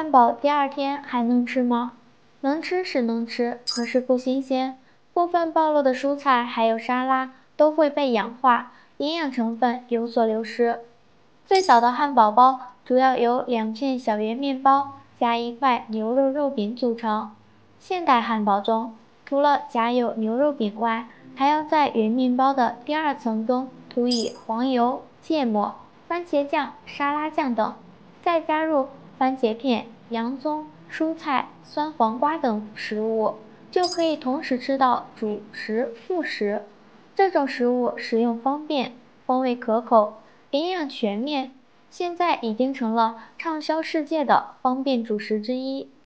汉堡第二天还能吃吗？能吃是能吃，可是不新鲜。部分暴露的蔬菜还有沙拉都会被氧化，营养成分有所流失。最早的汉堡包主要由2片小圆面包加1块牛肉肉饼组成。现代汉堡中，除了夹有牛肉饼外，还要在圆面包的第2层中涂以黄油、芥末、番茄酱、沙拉酱等，再加入番茄片、洋葱、蔬菜、酸黄瓜等食物，就可以同时吃到主食、副食。这种食物食用方便，风味可口，营养全面，现在已经成了畅销世界的方便主食之一。